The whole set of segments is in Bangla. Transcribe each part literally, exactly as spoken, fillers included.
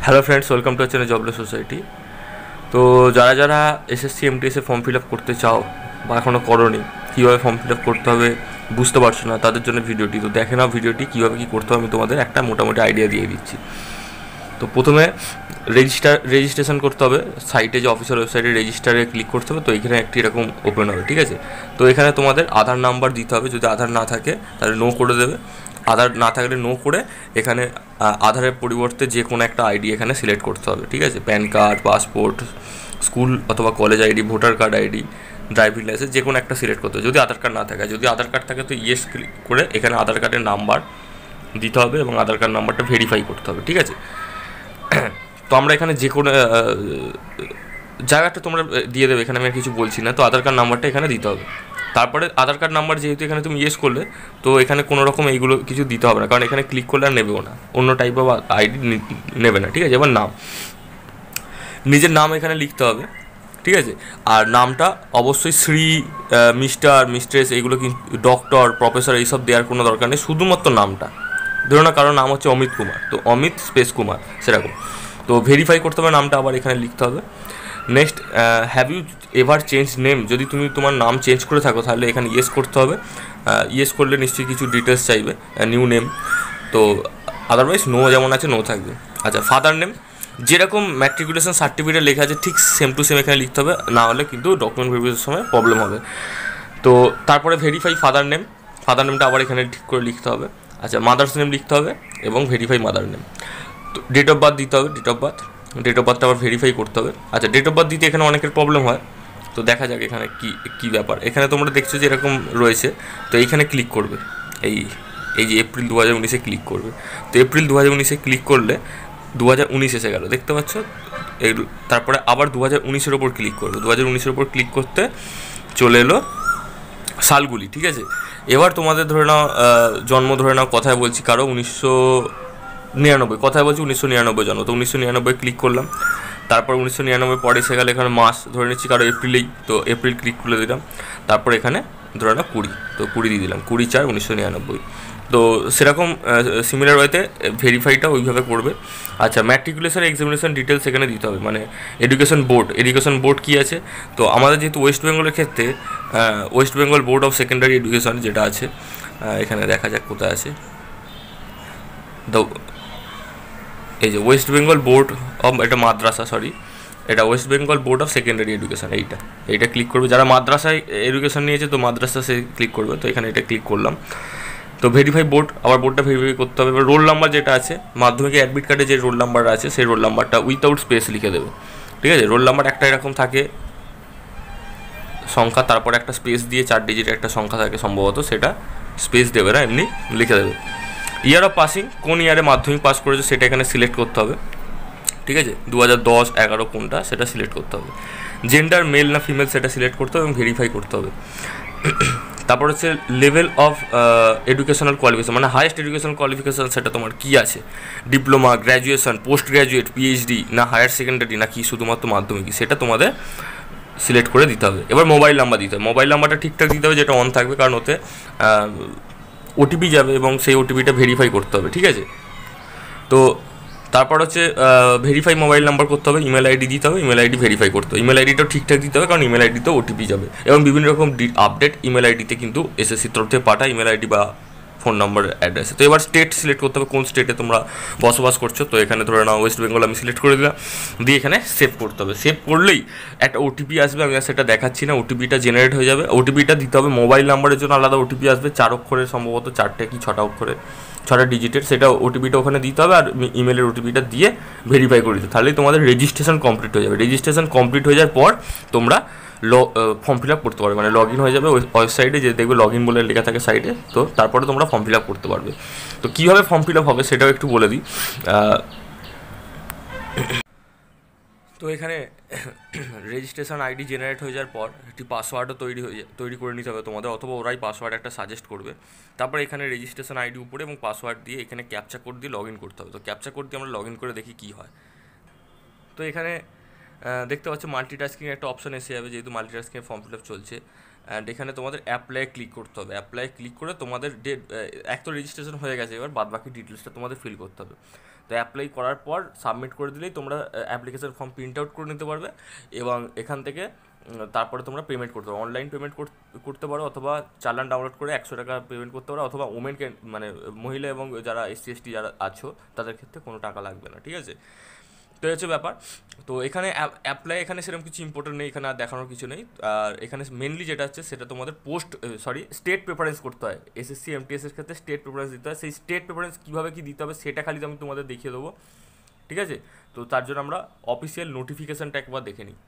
Hello friends, welcome to channel jobless society. তো যারা যারা এসএসসি এমটিএসে ফর্ম ফিল আপ করতে চাও বা এখনও করোনি, কীভাবে ফর্ম ফিল আপ করতে হবে বুঝতে পারছো না, তাদের জন্য ভিডিওটি। তো দেখে নাও ভিডিওটি, কীভাবে কী করতে হবে আমি তোমাদের একটা মোটামুটি আইডিয়া দিয়ে দিচ্ছি। তো প্রথমে রেজিস্টার রেজিস্ট্রেশন করতে হবে, সাইটে যে অফিসিয়াল ওয়েবসাইটে রেজিস্টারে ক্লিক করতে হবে। তো এখানে একটি এরকম ওপেন হবে, ঠিক আছে। তো এখানে তোমাদের আধার নাম্বার দিতে হবে, যদি আধার না থাকে তাহলে নো করে দেবে, আধার না থাকলে নো করে এখানে আধারের পরিবর্তে যে কোনো একটা আইডি এখানে সিলেক্ট করতে হবে, ঠিক আছে। প্যান কার্ড, পাসপোর্ট, স্কুল অথবা college ID, voter card ID, driving licence, যে কোনো একটা সিলেক্ট করতে হবে যদি আধার কার্ড না থাকে। যদি আধার কার্ড থাকে তো ইয়েস ক্লিক করে এখানে আধার কার্ডের নাম্বার দিতে হবে এবং আধার কার্ড নাম্বারটা ভেরিফাই করতে হবে, ঠিক আছে। তো আমরা এখানে যে কোনো জায়গাটা তোমরা দিয়ে দেবে, এখানে আমি কিছু বলছি না। তো আধার কার্ড নাম্বারটা এখানে দিতে হবে। তারপরে আধার কার্ড নাম্বার যেহেতু এখানে তুমি ইয়েস করলে, তো এখানে কোনো রকম এইগুলো কিছু দিতে হবে না, কারণ এখানে ক্লিক করলে আর নেবেও না, অন্য টাইপ অফ আইডি নেবে না, ঠিক আছে। এবার নাম, নিজের নাম এখানে লিখতে হবে, ঠিক আছে। আর নামটা অবশ্যই শ্রী, মিস্টার, মিস্ট্রেস, এইগুলো কিন্তু ডক্টর, প্রফেসর এইসব দেওয়ার কোনো দরকার নেই, শুধুমাত্র নামটা। ধরো না কারোর নাম হচ্ছে অমিত কুমার, তো অমিত স্পেস কুমার সেরকম। তো ভেরিফাই করতে হবে, নামটা আবার এখানে লিখতে হবে। Next, have you ever change name, যদি তুমি তোমার নাম চেঞ্জ করে থাকো তাহলে এখানে ইয়েস করতে হবে। ইয়েস করলে নিশ্চয়ই কিছু ডিটেলস চাইবে, নিউ নেম। তো আদারওয়াইজ নো যেমন আছে নো থাকবে। আচ্ছা, ফাদার নেম যেরকম ম্যাট্রিকুলেশন সার্টিফিকেট লেখা আছে ঠিক সেম টু সেম এখানে লিখতে হবে, না হলে কিন্তু ডকুমেন্ট ভেরিফিকেশনের সময় প্রবলেম হবে। তো তারপরে ভেরিফাই ফাদার নেম, ফাদার নেমটা আবার এখানে ঠিক করে লিখতে হবে। আচ্ছা, মাদার্স নেম লিখতে হবে এবং ভেরিফাই মাদার নেম। তো ডেট অফ বার্থ দিতে হবে, date of birth date of বার্থটা আবার ভেরিফাই করতে হবে। আচ্ছা, ডেট অফ বার্থ দিতে এখানে অনেকের প্রবলেম হয়, তো দেখা যাক এখানে কী কী ব্যাপার। এখানে তোমরা দেখছো যে এরকম রয়েছে, তো এইখানে ক্লিক করবে, এই এই যে এপ্রিল দু হাজার উনিশে ক্লিক করবে। তো এপ্রিল দু হাজার উনিশে ক্লিক করলে দু হাজার উনিশ এসে গেলো, দেখতে পাচ্ছ। তারপরে আবার দু হাজার উনিশের ওপর ক্লিক করবে, দু হাজার উনিশের ওপর ক্লিক করতে চলে এলো সালগুলি, ঠিক আছে। এবার তোমাদের ধরে নাও জন্ম, ধরে নাও কথায় বলছি কারো উনিশশো নিরানব্বই, কথায় বলছি উনিশশো নিরানব্বই জন্ম, তো উনিশশো নিরানব্বই ক্লিক করলাম। তারপর উনিশশো নিরানব্বই পরে এসে গেলে এখানে মাস ধরে নিচ্ছি কারো এপ্রিলেই, তো এপ্রিল ক্লিক করে দিলাম। তারপর এখানে ধরে নাও কুড়ি, তো কুড়ি দিয়ে দিলাম, কুড়ি চার উনিশশো নিরানব্বই। তো সেরকম সিমিলার ওয়েতে ভেরিফাইটা ওইভাবে করবে। আচ্ছা, ম্যাট্রিকুলেশন এক্সামিনেশন ডিটেলস এখানে দিতে হবে, মানে এডুকেশন বোর্ড, এডুকেশন বোর্ড কী আছে। তো আমাদের যেহেতু ওয়েস্ট বেঙ্গলের ক্ষেত্রে West Bengal board of secondary education যেটা আছে, এখানে দেখা যাক কোথায় আছে। তো এই যে ওয়েস্ট বেঙ্গল বোর্ড অফ, এটা মাদ্রাসা, সরি এটা West Bengal board of secondary education, এইটা এইটা ক্লিক করবে। যারা মাদ্রাসায় এডুকেশন নিয়েছে তো মাদ্রাসা সে ক্লিক করবে, তো এখানে এটা ক্লিক করলাম। তো ভেরিফাই বোর্ড, আবার বোর্ডটা ভেরিফাই করতে হবে। এবার রোল নাম্বার যেটা আছে, মাধ্যমিকের অ্যাডমিট কার্ডে যে রোল নাম্বার আছে সেই রোল নাম্বারটা উইথাউট স্পেস লিখে দেবে, ঠিক আছে। রোল নাম্বার একটা এরকম থাকে সংখ্যা, তারপর একটা স্পেস দিয়ে চার ডিজিটের একটা সংখ্যা থাকে সম্ভবত, সেটা স্পেস দেবে না, এমনি লিখে দেবে। ইয়ার অফ পাসিং, কোন ইয়ারে মাধ্যমিক পাস করেছে সেটা এখানে সিলেক্ট করতে হবে, ঠিক আছে। দু হাজার দশ এগারো কোনটা সেটা সিলেক্ট করতে হবে। জেন্ডার মেল না ফিমেল সেটা সিলেক্ট করতে হবে এবং ভেরিফাই করতে হবে। তারপর হচ্ছে লেভেল অফ এডুকেশনাল কোয়ালিফিকেশন, মানে হাইয়েস্ট এডুকেশনাল কোয়ালিফিকেশান সেটা তোমার কী আছে, diploma, graduation, post graduate, PhD, না হায়ার সেকেন্ডারি, না কি শুধুমাত্র মাধ্যমিক, সেটা তোমাদের সিলেক্ট করে দিতে হবে। এবার মোবাইল নাম্বার দিতে হবে, মোবাইল নাম্বারটা ঠিকঠাক দিতে হবে, যেটা অন থাকবে, কারণ ওতে ওটিপি যাবে এবং সেই ওটিপিটা ভেরিফাই করতে হবে, ঠিক আছে। তো তারপর হচ্ছে ভেরিফাই মোবাইল নাম্বার করতে হবে, ইমেল আইডি দিতে হবে, ইমেল আইডি ভেরিফাই করতে হবে, ইমেল আইডিটাও ঠিকঠাক দিতে হবে, কারণ ইমেল আইডিতেও ওটিপি যাবে এবং বিভিন্ন রকম আপডেট ইমেল আইডিতে কিন্তু এসএসসির তরফ থেকে পাঠায়, ইমেল আইডি বা ফোন নাম্বার অ্যাড্রেসে। তো এবার স্টেট সিলেক্ট করতে হবে, কোন স্টেটে তোমরা বসবাস করছো। তো এখানে ধরে নাও ওয়েস্ট বেঙ্গল আমি সিলেক্ট করে দিলাম, দিয়ে এখানে সেভ করতে হবে। সেভ করলেই একটা ওটিপি আসবে, আমি আর সেটা দেখাচ্ছি না, ওটিপিটা জেনারেট হয়ে যাবে। ওটিপিটা দিতে হবে, মোবাইল নাম্বারের জন্য আলাদা ওটিপি আসবে, চার অক্ষরের সম্ভবত, চারটে কি ছটা অক্ষরের, ছটা ডিজিটের, সেটা ওটিপিটা ওখানে দিতে হবে। আর ইমেলের ওটিপিটা দিয়ে ভেরিফাই করে দিতে, তাহলেই তোমাদের রেজিস্ট্রেশন কমপ্লিট হয়ে যাবে। রেজিস্ট্রেশন কমপ্লিট হয়ে যাওয়ার পর তোমরা ফর্ম ফিল আপ করতে পারবে, মানে লগ ইন হয়ে যাবে ওয়েবসাইটে, যে দেখবে লগ ইন বলে লেখা থাকে সাইডে, তো তারপরে তোমরা ফর্ম ফিল আপ করতে পারবে। তো কীভাবে ফর্ম ফিল আপ হবে সেটাও একটু বলে দিই। তো এখানে রেজিস্ট্রেশন আইডি জেনারেট হয়ে যাওয়ার পর একটি পাসওয়ার্ডও তৈরি হয়ে তৈরি করে নিতে হবে তোমাদের, অথবা ওরাই পাসওয়ার্ড একটা সাজেস্ট করবে। তারপর এখানে রেজিস্ট্রেশন আইডি উপরে এবং পাসওয়ার্ড দিয়ে এখানে ক্যাপচা কোড দিয়ে লগ ইন করতে হবে। তো ক্যাপচা কোড দিয়ে আমরা লগ ইন করে দেখি কী হয়। তো এখানে দেখতে পাচ্ছ মাল্টিটাস্কিং একটা অপশন এসে যাবে, যেহেতু মাল্টিটাস্কিং ফর্ম ফিল আপ চলছে। অ্যান্ড এখানে তোমাদের অ্যাপ্লাই ক্লিক করতে হবে, অ্যাপ্লাই ক্লিক করে তোমাদের ডেট, এক তো রেজিস্ট্রেশন হয়ে গেছে, এবার বাদ বাকি ডিটেলসটা তোমাদের ফিল করতে হবে। তো অ্যাপ্লাই করার পর সাবমিট করে দিলেই তোমরা অ্যাপ্লিকেশন ফর্ম প্রিন্ট আউট করে নিতে পারবে এবং এখান থেকে তারপরে তোমরা পেমেন্ট করতে পারো, অনলাইন পেমেন্ট করতে পারো অথবা চালান ডাউনলোড করে একশো টাকা পেমেন্ট করতে পারো, অথবা ওমেনকে মানে মহিলা এবং যারা এসসি এসটি যারা আছো তাদের ক্ষেত্রে কোনো টাকা লাগবে না, ঠিক আছে। তো এই হচ্ছে ব্যাপার। তো এখানে অ্যাপ্লাই এখানে সেরকম কিছু ইম্পর্টেন্ট নেই, এখানে আর দেখানোর কিছু নেই। আর এখানে মেনলি যেটা হচ্ছে সেটা তোমাদের পোস্ট সরি স্টেট প্রেফারেন্স করতে হয়, এসএসসি এমটিএসের ক্ষেত্রে স্টেট প্রেফারেন্স দিতে হয়। সেই স্টেট প্রেফারেন্স কীভাবে কী দিতে হবে সেটা খালি আমি তোমাদের দেখিয়ে দেবো, ঠিক আছে। তো তার জন্য আমরা অফিসিয়াল নোটিফিকেশানটা একবার দেখে নিই।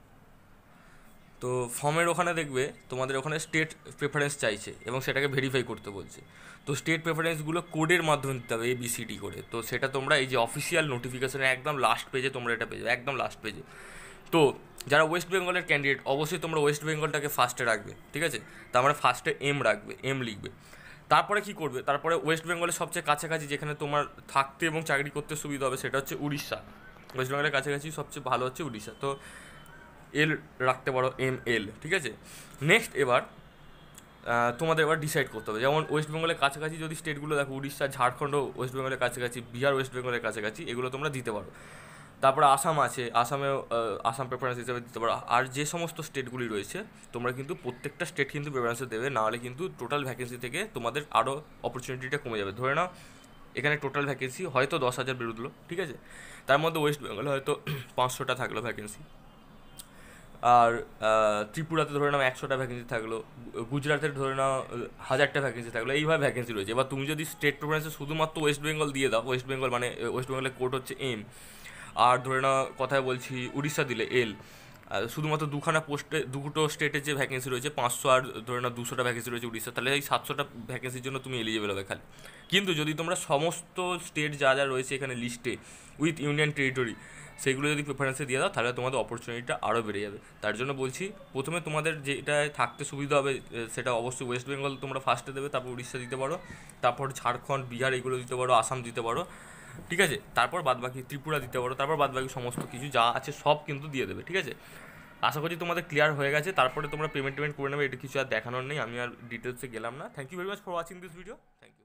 তো ফর্মের ওখানে দেখবে তোমাদের ওখানে স্টেট প্রেফারেন্স চাইছে এবং সেটাকে ভেরিফাই করতে বলছে। তো স্টেট প্রেফারেন্সগুলো কোডের মাধ্যমে দিতে হবে, এ বি সি ডি করে। তো সেটা তোমরা এই যে অফিসিয়াল নোটিফিকেশানে একদম লাস্ট পেজে তোমরা এটা পেয়ে যাবে, একদম লাস্ট পেজে। তো যারা ওয়েস্ট বেঙ্গলের ক্যান্ডিডেট অবশ্যই তোমরা ওয়েস্ট বেঙ্গলটাকে ফার্স্টে রাখবে, ঠিক আছে। তার মানে ফার্স্টে এম রাখবে, এম লিখবে। তারপরে কী করবে, তারপরে ওয়েস্ট বেঙ্গলের সবচেয়ে কাছাকাছি যেখানে তোমার থাকতে এবং চাকরি করতে সুবিধা হবে সেটা হচ্ছে উড়িষ্যা। ওয়েস্ট বেঙ্গলের কাছাকাছি সবচেয়ে ভালো হচ্ছে উড়িষ্যা। তো এল রাখতে পারো, এম এল, ঠিক আছে। নেক্সট এবার তোমাদের এবার ডিসাইড করতে হবে, যেমন ওয়েস্ট বেঙ্গলের কাছাকাছি যদি স্টেটগুলো দেখো, উড়িষ্যা, ঝাড়খণ্ড ওয়েস্ট বেঙ্গলের কাছাকাছি, বিহার ওয়েস্ট বেঙ্গলের কাছাকাছি, এগুলো তোমরা দিতে পারো। তারপরে আসাম আছে, আসামেও আসাম প্রেফারেন্স হিসেবে দিতে পারো। আর যে সমস্ত স্টেটগুলি রয়েছে তোমরা কিন্তু প্রত্যেকটা স্টেট কিন্তু প্রেফারেন্সে দেবে, নাহলে কিন্তু টোটাল ভ্যাকেন্সি থেকে তোমাদের আরও অপরচুনিটিটা কমে যাবে। ধরে নাও এখানে টোটাল ভ্যাকেন্সি হয়তো দশ হাজার বেরোলো, ঠিক আছে, তার মধ্যে ওয়েস্ট বেঙ্গলে হয়তো পাঁচশোটা থাকলো ভ্যাকেন্সি, আর ত্রিপুরাতে ধরে নাও একশোটা ভ্যাকেন্সি থাকলো, গুজরাটের ধরে নাও হাজারটা ভ্যাকেন্সি থাকলো, এইভাবে ভ্যাকেন্সি রয়েছে। এবার তুমি যদি স্টেট প্রেফারেন্সে শুধুমাত্র ওয়েস্ট বেঙ্গল দিয়ে দাও, ওয়েস্ট বেঙ্গল মানে ওয়েস্ট বেঙ্গলের কোড হচ্ছে এম, আর ধরে নাও কথায় বলছি উড়িষ্যা দিলে এল, শুধুমাত্র দুখানা পোস্টে দুটো স্টেটের যে ভ্যাকেন্সি রয়েছে পাঁচশো আর ধরে নাও দুশোটা ভ্যাকেন্সি রয়েছে উড়িষ্যা, তাহলে এই সাতশোটা ভ্যাকেন্সির জন্য তুমি এলিজিবল হবে খালি। কিন্তু যদি তোমরা সমস্ত স্টেট যা যা রয়েছে এখানে লিস্টে উইথ ইউনিয়ন টেরিটরি সেগুলো যদি প্রেফারেন্সে দিয়ে দাও তাহলে তোমাদের অপরচুনিটিটা আরও বেড়ে যাবে। তার জন্য বলছি প্রথমে তোমাদের যেটায় থাকতে সুবিধা হবে সেটা অবশ্যই ওয়েস্ট বেঙ্গল তোমরা ফার্স্টে দেবে, তারপর উড়িষ্যা দিতে পারো, তারপর ঝাড়খণ্ড, বিহার এগুলো দিতে পারো, আসাম দিতে পারো, ঠিক আছে। তারপর বাদবাকি ত্রিপুরা দিতে পারো, তারপর বাদবাকি সমস্ত কিছু যা আছে সব কিন্তু দিয়ে দেবে, ঠিক আছে। আশা করি তোমাদের ক্লিয়ার হয়ে গেছে। তারপরে তোমরা পেমেন্ট টেমেন্ট করে নেবে, এটা কিছু আর দেখানোর নেই, আমি আর ডিটেলসে গেলাম না। Thank you very much for watching this video, thank you.